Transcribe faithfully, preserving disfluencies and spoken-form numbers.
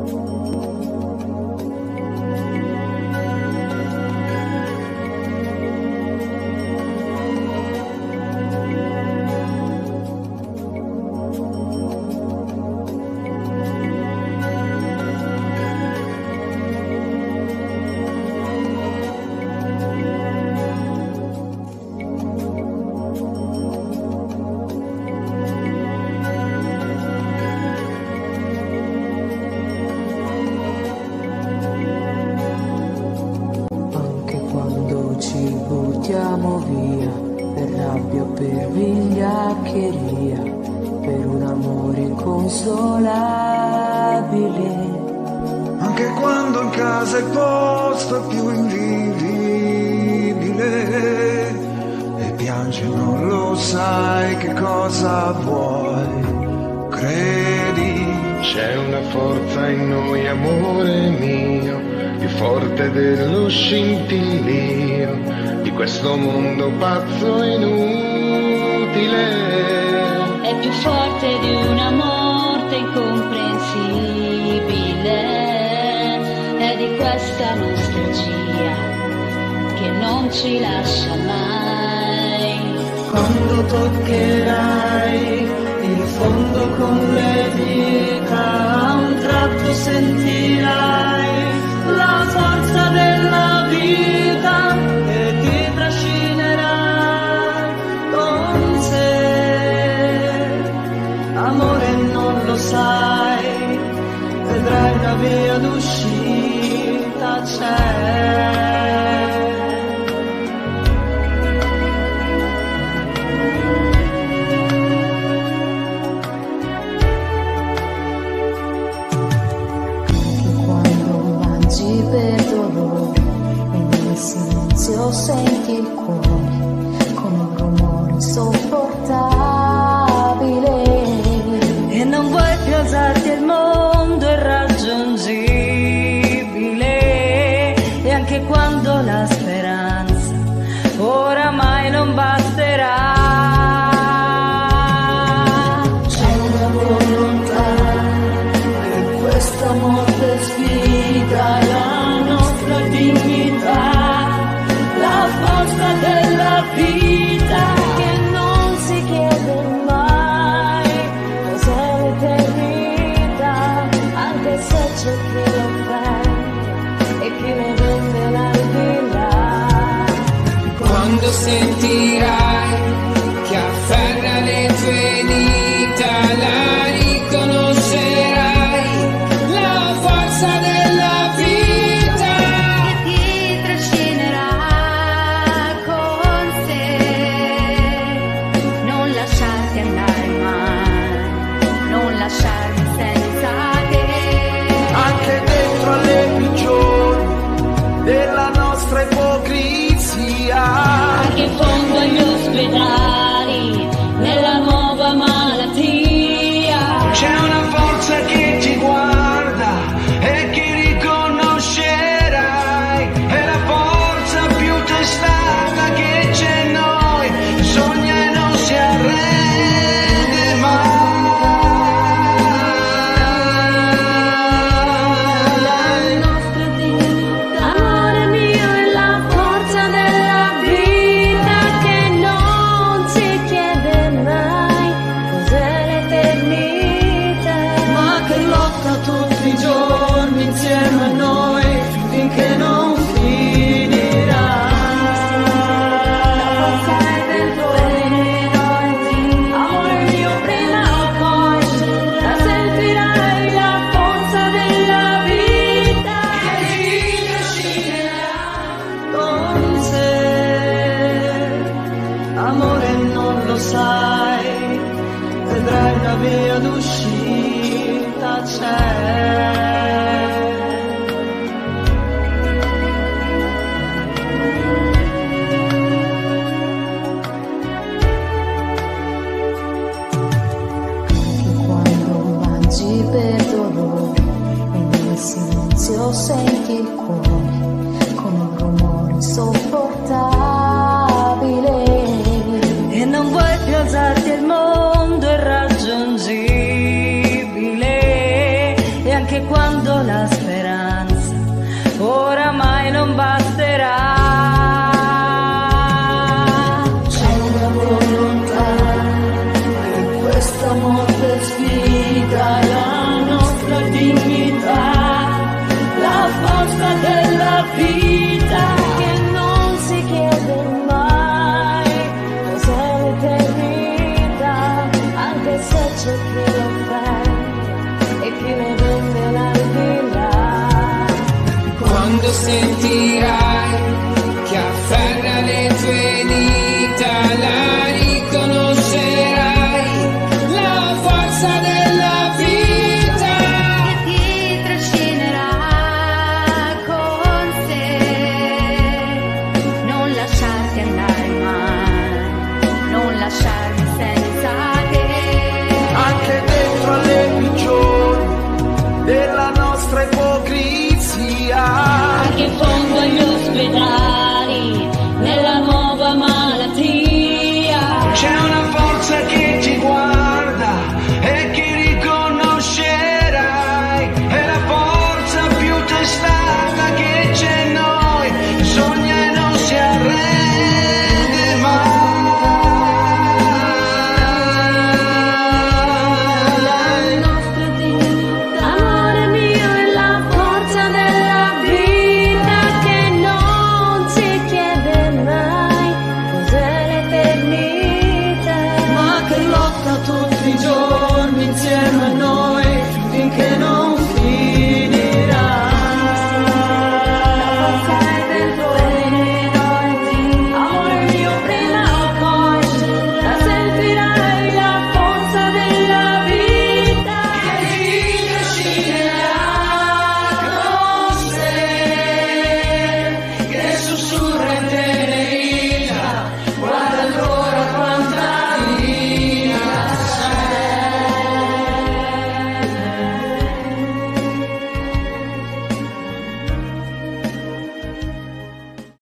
buttiamo via per rabbia o per vigliaccheria, per un amore inconsolabile. Anche quando in casa il posto è più invivibile e piangi non lo sai che cosa vuoi, credi. C'è una forza in noi, amore mio, più forte dello scintillio di questo mondo pazzo e inutile. È più forte di una morte incomprensibile, è di questa nostalgia che non ci lascia mai. Quando toccherai il fondo con le dita, a un tratto sentirai la forza della vita e ti trascinerai con sé. Amore, non lo sai, vedrai una via d'uscita c'è. Per dolore e nel silenzio senti il cuore come un rumore insopportabile e non vuoi più alzarti, il mondo è irraggiungibile e anche quando la speranza oramai non basterà. C'è una volontà che questa morte sfida la nostra dignità, la forza della vita che non si chiede mai cos'è l'eternità, anche se c'è chi lo offende e chi ne vende l'aldilà. Quando sentirai che afferra le tue dita, la riconoscerai, la forza della vita che ti trascinerà con sé. Non lasciarti andare mai, non lasciarmi senza te. Anche dentro alle prigioni della nostra ipocrisia, Anche in fondo agli ospedali, nella nuova malattia, c'è una forza che ti guarda e che riconoscerai, è la forza più testata che c'è in noi, sogna e non si arrende mai. amore mio, è la forza della vita che non si chiede mai cos'è l'eternità. Ma che lotta tutti i giorni insieme a noi finché non finirà. La forza è dentro di noi, amore mio, prima o poi la sentirai, la forza della vita che ti trascinerà Con sé, amore, non lo sai, vedrai una via d'uscita c'è. Che quando mangi per dolore e nel silenzio senti il cuore come un rumore insopportabile e non vuoi più alzarti, il mondo è irraggiungibile e anche quando c'è chi lo offende e chi ne vende l'aldilà. Quando sentirai che afferra le tue dita, la riconoscerai, la forza della vita che ti trascinerà con sé. Non lasciarti andare mai, non lasciarmi senza te. Anche dentro alle prigioni della nostra ipocrizia, Anche in fondo agli ospedali, nella nuova malattia, c'è una forza che ti guarda e che riconoscerai. È la forza più testata che c'è in noi, sogna e non si arrende mai. la nostra dignità. Amore mio è la forza della vita che non ci chiede mai cos'è l'eternità. ma che lotta tutti i giorni insieme a noi finché non